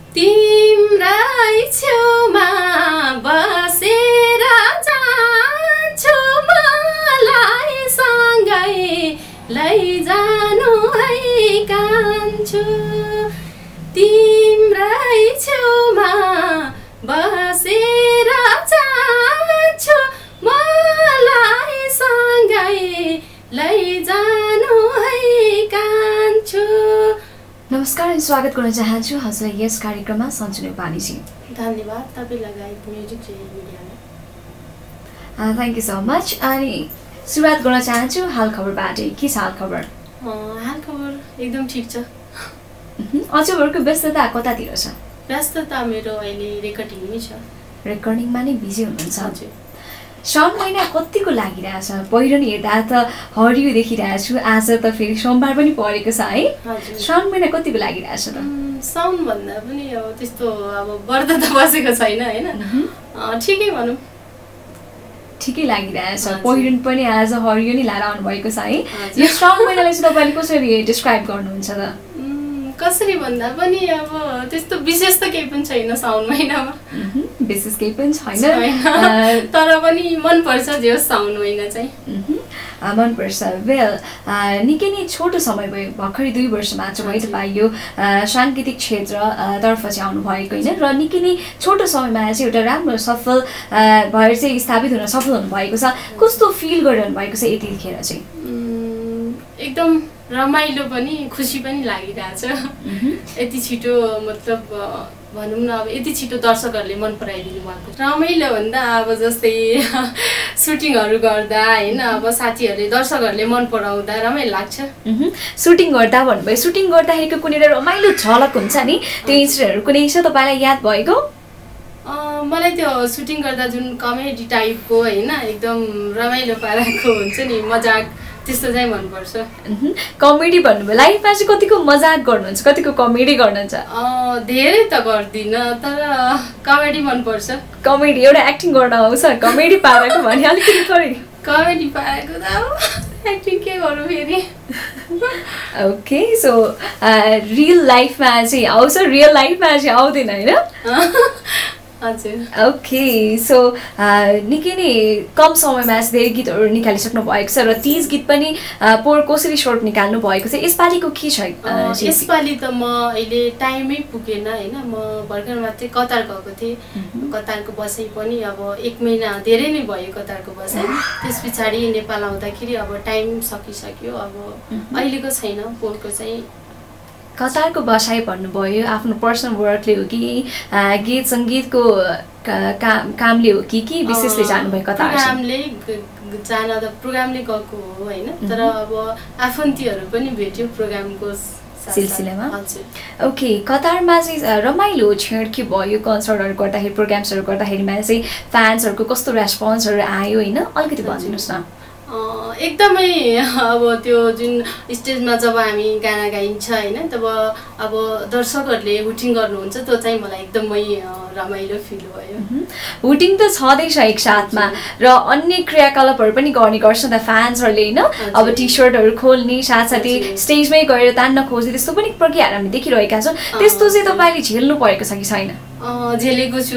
तिम्रै छेउमा बसेर जान्छु मलाई सँगै लैजानु है कान्छु तिम्रै छेउमा बसेर जान्छु मलाई सँगै लैजानु है कान्छु। नमस्कार अनि स्वागत गर्न चाहन्छु हजुरलाई यस कार्यक्रममा सञ्जु नेपालीजी। धन्यवाद तपाईँ लगायत म्युजिक मिडियालाई। Thank you so much. अनि सुरुवात गर्न चाहन्छु हाल खबरबाट। के छ हाल खबर? हाल खबर एकदम ठिक छ। अझैहरूको व्यस्तता कतातिर छ? व्यस्तता मेरो अहिले रेकर्डिङमै छ। रेकर्डिङमा नै बिजी हुनुहुन्छ? हजुर। श्रावण महिना कतिको लागिरहेछ? पहिरो नि हेर्दा त हरियो देखिरहेको छु, आज त फेरि सोमबार पनि परेको छ है। श्रावण महिना कतिको लागिरहेछ त? साउन भन्दा पनि अब त्यस्तो अब बढ्दै त बसेको छैन हैन, ठिकै भनौँ ठिकै लागिरहेछ। पहिरन पनि आज हरियो नै लाएर आउनु भएको छ है। यो श्रावण महिनालाई चाहिँ तपाईँले कसरी डिस्क्राइब गर्नुहुन्छ त? कसरी भन्दा पनि अब त्यस्तो विशेष त केही पनि छैन साउन महिनामा। विशेष केही पनि छैन, तर पनि मनपर्छ जे होस् साउन महिना चाहिँ मनपर्छ। वेल निकै नै छोटो समय भयो, भर्खरै 2 वर्ष मात्र भयो तपाईँ यो साङ्गीतिक क्षेत्रतर्फ चाहिँ आउनुभएको होइन, र निकै नै छोटो समयमा चाहिँ एउटा राम्रो सफल भएर चाहिँ स्थापित हुन सफल हुनुभएको छ। कस्तो फिल गरिरहनु भएको छ यतिखेर चाहिँ? एकदम रमाइलो पनि खुसी पनि लागिरहेछ। यति छिटो मतलब भनौँ न अब यति छिटो दर्शकहरूले मन पराइदिनु भएको। रमाइलो भन्दा अब जस्तै सुटिङहरू गर्दा होइन, अब साथीहरूले दर्शकहरूले मन पराउँदा रमाइलो लाग्छ। सुटिङ गर्दा भन्नुभयो, सुटिङ गर्दाखेरिको कुनै एउटा रमाइलो झलक हुन्छ नि, त्यो इन्सिडेन्टहरू कुनै छ तपाईँलाई याद भएको? मलाई त्यो सुटिङ गर्दा जुन कमेडी टाइपको होइन एकदम रमाइलो पाराको हुन्छ नि मजाक, त्यस्तो चाहिँ मनपर्छ। कमेडी भन्नुभयो, लाइफमा चाहिँ कतिको मजाक गर्नुहुन्छ, कतिको कमेडी गर्नुहुन्छ? धेरै त गर्दिनँ, तर कमेडी मनपर्छ। कमेडी एउटा एक्टिङ गर्न आउँछ, कमेडी पाराको भने अलिकति थोरै कमेडी पाराको त एक्टिङ के गरौँ फेरि। ओके, सो रियल लाइफमा चाहिँ आउँछ, रियल लाइफमा चाहिँ आउँदैन होइन? हजुर। ओके, सो निकै नै कम समयमा चाहिँ धेरै गीतहरू निकालिसक्नु भएको छ, र 30 गीत पनि पोहोर कसरी सर्ट निकाल्नु भएको छ। यसपालिको के छ? यसपालि त म अहिले टाइमै पुगेन होइन, म भर्खर मात्रै कतार गएको थिएँ। कतारको बसाइ पनि अब 1 महिना धेरै नै भयो कतारको बसाइ। त्यस पछाडि नेपाल आउँदाखेरि अब टाइम सकिसक्यो, अब अहिलेको छैन। पोहोरको चाहिँ कतारको बसाइ भन्नुभयो, आफ्नो पर्सनल वर्कले हो कि गीत सङ्गीतको कामले हो कि विशेषले जानुभयो कतार? प्रोग्रामले गएको हो होइन, तर अब आफन्तीहरू पनि भेट्यो प्रोग्रामको सिलसिलामा। ओके, कतारमा चाहिँ रमाइलो छेड के भयो कन्सर्टहरू गर्दाखेरि, प्रोग्राम्सहरू गर्दाखेरिमा चाहिँ फ्यान्सहरूको कस्तो रेस्पोन्सहरू आयो होइन, अलिकति भनिदिनुहोस् न। एकदमै अब त्यो जुन स्टेजमा जब हामी गाना गाइन्छ होइन, तब अब दर्शकहरूले हुटिङ गर्नुहुन्छ, त्यो चाहिँ मलाई एकदमै रमाइलो फिल भयो। हुटिङ त छँदैछ एक साथमा, र अन्य क्रियाकलापहरू पनि गर्ने गर्छ त फ्यान्सहरूले होइन, अब टी सर्टहरू खोल्ने साथसाथै स्टेजमै गएर तान्न खोज्ने त्यस्तो पनि प्रक्रियाहरू हामी देखिरहेका छौँ। त्यस्तो चाहिँ तपाईँले झेल्नु परेको छ कि छैन? झेलेको छु।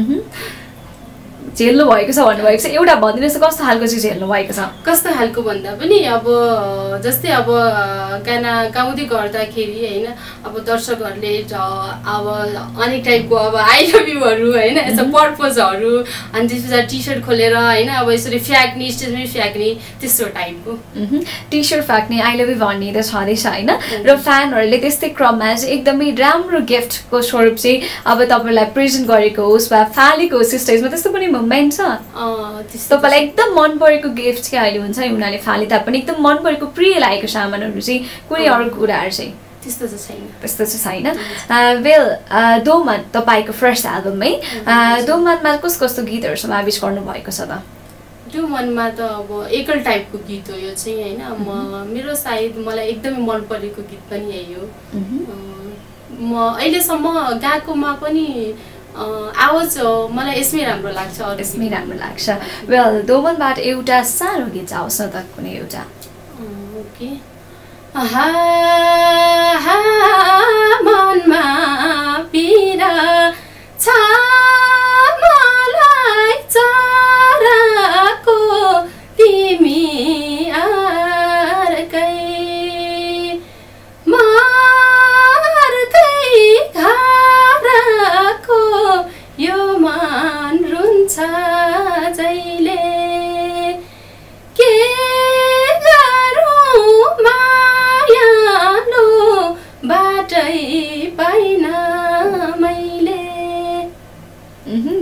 झेल्नु भएको छ भन्नुभएको छ, एउटा भनिदिनुहोस् कस्तो खालको चाहिँ झेल्नु भएको छ? कस्तो खालको भन्दा पनि अब जस्तै अब गाना गाउँदै गर्दाखेरि होइन, अब दर्शकहरूले अब अनेक टाइपको अब आई लभ युहरू होइन, यस्तो पर्पजहरू, अनि त्यस पछाडि टी सर्ट खोलेर होइन अब यसरी फ्याँक्ने, स्टेजमै फ्याँक्ने, त्यस्तो टाइपको। टी सर्ट फ्याँक्ने, आई लभ यु भन्ने त छँदैछ होइन, र फ्यानहरूले त्यस्तै क्रममा चाहिँ एकदमै राम्रो गिफ्टको स्वरूप चाहिँ अब तपाईँलाई प्रेजेन्ट गरेको होस् वा फालेको होस् स्टेजमा, त्यस्तो पनि मोमेन्ट छ? तपाईँलाई एकदम मन परेको गिफ्ट चाहिँ अहिले हुन्छ नि, उनीहरूले फाले तापनि एकदम मन परेको प्रिय लागेको सामानहरू चाहिँ कुनै अरू कुराहरू चाहिँ? त्यस्तो चाहिँ छैन। वेल दोमन तपाईँको फर्स्ट एल्बममै, दोमनमा कस्तो गीतहरू समावेश गर्नुभएको छ त? दोमनमा त अब एकल टाइपको गीत हो यो चाहिँ होइन, मेरो सायद मलाई एकदमै मन परेको गीत पनि यही हो। म अहिलेसम्म गाएकोमा पनि आवाज मलाई यसमै राम्रो लाग्छ, यसमै राम्रो लाग्छ। वेल दोमनबाट एउटा सानो गीत आओस् न त, कुनै एउटा। ओके। मनमा पीडा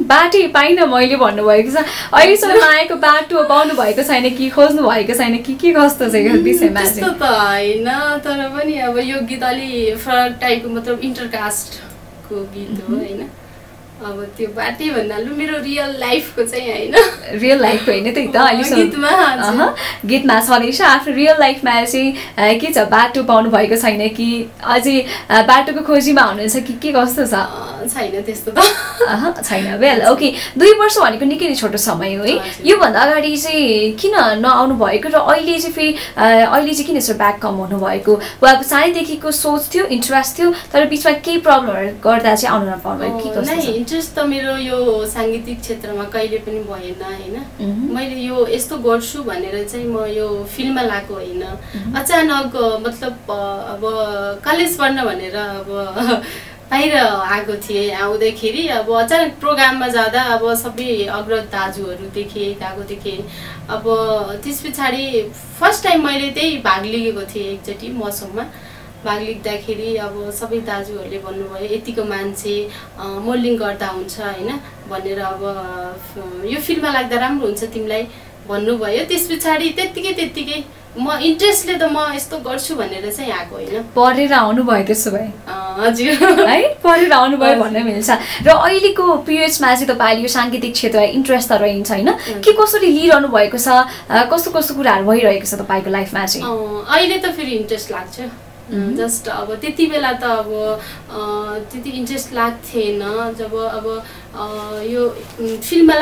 बाटै पाइनँ मैले भन्नुभएको छ अहिलेसम्म आएको बाटो पाउनु भएको छैन कि खोज्नु भएको छैन कि के कस्तो छ यो विषयमा त्यस्तो त होइन तर पनि अब यो गीत अलि फरक टाइपको मतलब इन्टरकास्टको गीत हो होइन अब त्यो बाटै भन्नाले मेरो रियल लाइफको चाहिँ होइन रियल लाइफको होइन त्यही त अहिलेसम्म गीतमा छँदैछ आफ्नो रियल लाइफमा चाहिँ के छ बाटो पाउनु भएको छैन कि अझै बाटोको खोजीमा हुनुहुन्छ कि के कस्तो छ छैन त्यस्तो त छैन वेल ओके 2 वर्ष भनेको निकै नै छोटो समय हो है योभन्दा अगाडि चाहिँ किन नआउनु भएको र अहिले चाहिँ फेरि अहिले चाहिँ किन यसो ब्याक कम हुनुभएको वा अब सानैदेखिको सोच थियो इन्ट्रेस्ट थियो तर बिचमा केही प्रब्लमहरू गर्दा चाहिँ आउनु नपाउनु कि कस्तो इन्ट्रेस्ट त मेरो यो साङ्गीतिक क्षेत्रमा कहिले पनि भएन होइन मैले यो यस्तो गर्छु भनेर चाहिँ म यो फिल्ममा लागेको होइन अचानक मतलब अब कलेज पढ्न भनेर अब बाहिर आएको थिएँ आउँदाखेरि अब अचानक प्रोग्राममा जाँदा अब सबै अग्रज दाजुहरू देखेँ गएको देखेँ अब त्यस पछाडि फर्स्ट टाइम मैले त्यही भाग लिएको थिएँ एकचोटि मौसममा भाग लिँदाखेरि अब सबै दाजुहरूले भन्नुभयो यतिको मान्छे मोडलिङ गर्दा हुन्छ होइन भनेर अब यो फिल्ममा लाग्दा राम्रो हुन्छ तिमीलाई भन्नुभयो त्यस पछाडि त्यत्तिकै म इन्ट्रेस्टले त म यस्तो गर्छु भनेर चाहिँ आएको होइन पढेर आउनुभयो त्यसो भए हजुर है पढेर आउनुभयो भन्न मिल्छ र अहिलेको पिरियड्समा चाहिँ तपाईँले यो साङ्गीतिक क्षेत्रमा इन्ट्रेस्ट त रहन्छ होइन के कसरी लिइरहनु भएको छ कस्तो कस्तो कुराहरू भइरहेको छ तपाईँको लाइफमा चाहिँ अहिले त फेरि इन्ट्रेस्ट लाग्छ जस्ट अब त्यति बेला त अब त्यति इन्ट्रेस्ट लाग्थेन जब अब यो फिल्ममा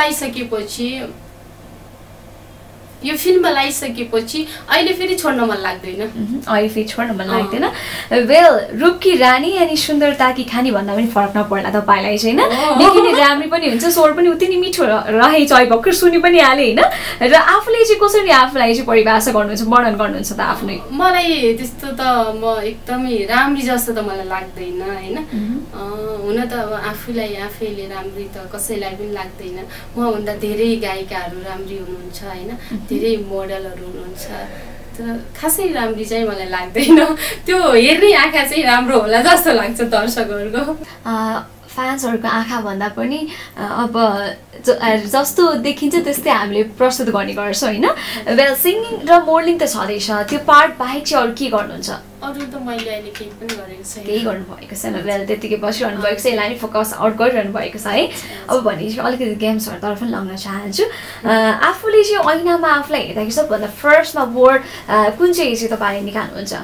लगाइसकेपछि अहिले फेरि छोड्न मन लाग्दैन अहिले फेरि छोड्न मन लाग्दैन वेल रूपकी रानी अनि सुन्दरताकी खानी भन्दा पनि फरक नपर्ला तपाईँलाई चाहिँ होइन निकै नै राम्री पनि हुन्छ स्वर पनि उति नै मिठो रहेछ अहिले भर्खर सुनि पनि हालेँ होइन र आफूले चाहिँ कसरी आफूलाई चाहिँ परिभाषा गर्नुहुन्छ वर्णन गर्नुहुन्छ त आफ्नै मलाई त्यस्तो त म एकदमै राम्री जस्तो त मलाई लाग्दैन होइन हुन त अब आफैले राम्री त कसैलाई पनि लाग्दैन मभन्दा धेरै गायिकाहरू राम्री हुनुहुन्छ होइन धेरै मोडलहरू हुनुहुन्छ तर खासै राम्री चाहिँ मलाई लाग्दैन त्यो हेर्ने आँखा चाहिँ राम्रो होला जस्तो लाग्छ दर्शकहरूको फ्यान्सहरूको आँखा भन्दा पनि अब जस्तो देखिन्छ त्यस्तै हामीले प्रस्तुत गर्ने गर्छौँ होइन वेल सिङ्गिङ र मोडलिङ त छँदैछ त्यो पार्ट बाहेक चाहिँ अरू के गर्नुहुन्छ अरू त मैले अहिले केही पनि गरेको छैन केही गर्नुभएको छैन वेल त्यतिकै बसिरहनु भएको छ यसलाई नै फोकस आउट गरिरहनु भएको छ है अब भनेपछि अलिकति गेम्सहरूतर्फ पनि लाग्न चाहन्छु आफूले चाहिँ ऐनामा आफूलाई हेर्दाखेरि सबभन्दा फर्स्टमा वर्ड कुन चाहिँ तपाईँले निकाल्नुहुन्छ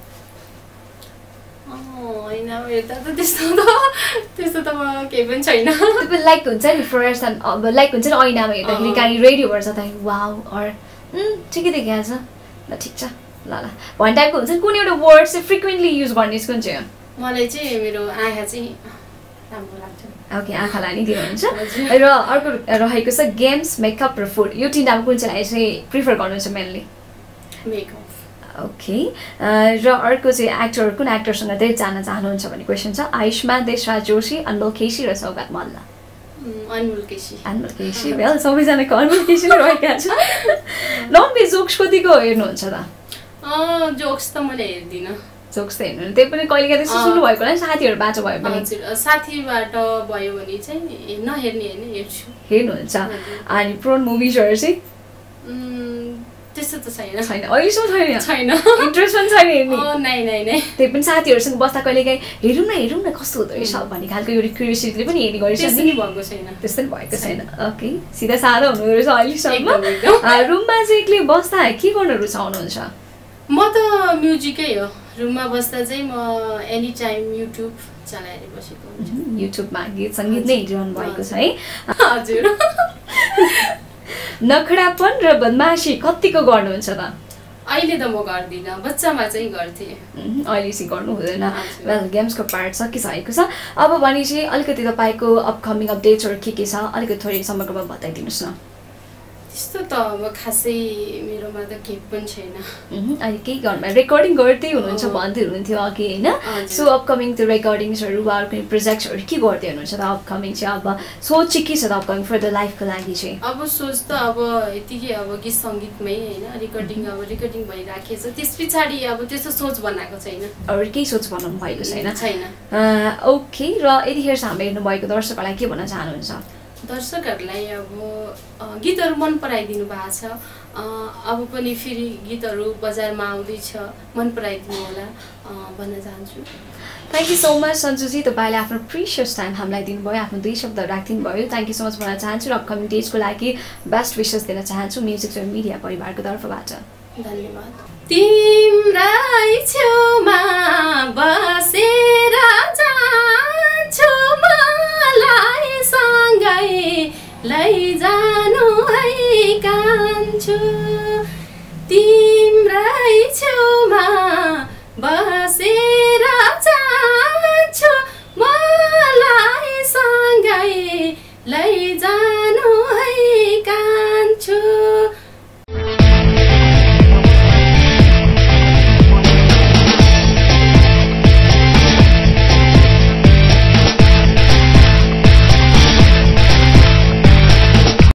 त्यस्तो त म केही पनि छैन लाइक हुन्छ नि फर्स्ट अब लाइक हुन्छ नि ऐनामा हेर्दाखेरि कहीँ रेडियो भर्छ त वाउ अर ठिकै देखिहाल्छ ल ठिक छ ल ल भन्ने टाइपको हुन्छ कुन एउटा वर्ड चाहिँ फ्रिक्वेन्टली युज गर्ने कुन चाहिँ मलाई चाहिँ मेरो आँखा चाहिँ राम्रो लाग्छ ओके आँखालाई नि दिनुहुन्छ र अर्को रहेको छ गेम्स मेकअप र फुड यो तिनवटामा कुन चाहिँ प्रिफर गर्नुहुन्छ मेनली मेकअप ओके र अर्को चाहिँ एक्टर कुन एक्टरसँग धेरै जान चाहनुहुन्छ भन्ने क्वेसन छ आयुष्मान देशराज जोशी अनमोल केसी र सौगात मल्ल अनमोल केसी वेल सबैजनाको अनमोल केसी नै रहेका छ ननभेज जोक्स कतिको हेर्नुहुन्छ त जोक्स त मैले हेर्दिनँ जोक्स त हेर्नु त्यही पनि कहिले काहीँ त्यस्तो सुन्नुभएको होला नि साथीहरू बाँचो भयो भने साथीबाट भयो भने चाहिँ नहेर्ने होइन हेर्नुहुन्छ अनि प्रोन मुभिजहरू चाहिँ त्यस्तो त छैन अहिलेसम्म छैन इन्ट्रेस्ट पनि छैन हेर्ने नै त्यही पनि साथीहरूसँग बस्दा कहिले काहीँ हेरौँ न कस्तो हुँदो रहेछ भन्ने खालको एउटा क्युरियोसिटीले पनि हेर्ने गरेछ त्यस्तो पनि भएको छैन ओके सिधा साधा हुनुहुँदो रहेछ अहिलेसम्म रुममा चाहिँ एक्लै बस्दा के गर्न रुचाउनुहुन्छ म त म्युजिकै हो रुममा बस्दा चाहिँ म एनी टाइम युट्युब चलाएर बसेको हुन्छु युट्युबमा गीत सङ्गीत नै हेरिरहनु भएको छ है हजुर नखडापन र बदमासी कतिको गर्नुहुन्छ त अहिले त म गर्दिनँ बच्चामा चाहिँ गर्थेँ अहिले चाहिँ गर्नु हुँदैन वेल गेम्सको पार्ट सकिसकेको छ अब भने चाहिँ अलिकति तपाईँको अपकमिङ अपडेट्सहरू के छ अलिकति थोरै समग्रमा बताइदिनुहोस् न त्यस्तो त अब खासै मेरोमा त केही पनि छैन अहिले केही गर्नु रेकर्डिङ गर्दै हुनुहुन्छ भन्दै हुनुहुन्थ्यो अघि होइन सो अपकमिङ त्यो रेकर्डिङ्सहरू वा कुनै प्रोजेक्ट्सहरू के गर्दै हुनुहुन्छ त अपकमिङ चाहिँ अब सोच चाहिँ के छ त अपकमिङ फर द लाइफको लागि चाहिँ अब सोच त अब यतिकै अब गीत सङ्गीतमै होइन रेकर्डिङ भइराखेको छ त्यस पछाडि अब त्यस्तो सोच बनाएको छैन अरू केही सोच बनाउनु भएको छैन ओके र यतिखेर हाम्रो हेर्नुभएको दर्शकहरूलाई के भन्न चाहनुहुन्छ दर्शकहरूलाई अब गीतहरू मन पराइदिनु भएको छ। अब पनि फेरि गीतहरू बजारमा आउँदैछ, मन पराइदिनु होला भन्न चाहन्छु। थ्याङ्क यू सो मच सन्जुजी, तपाईँले आफ्नो प्रिसियस टाइम हामीलाई दिनुभयो, आफ्नो 2 शब्द राखिदिनु भयो। थ्याङ्क यू सो मच भन्न चाहन्छु र अपकमिङ डेजको लागि बेस्ट विसेस दिन चाहन्छु म्युजिक र मिडिया परिवारको तर्फबाट। धन्यवाद। तिम्रै छेउमा बसेर जान्छु, मलाई सँगै लैजानु है कान्छु। तिम्रै छेउमा बसेर जान्छु, मलाई सँगै लैजानु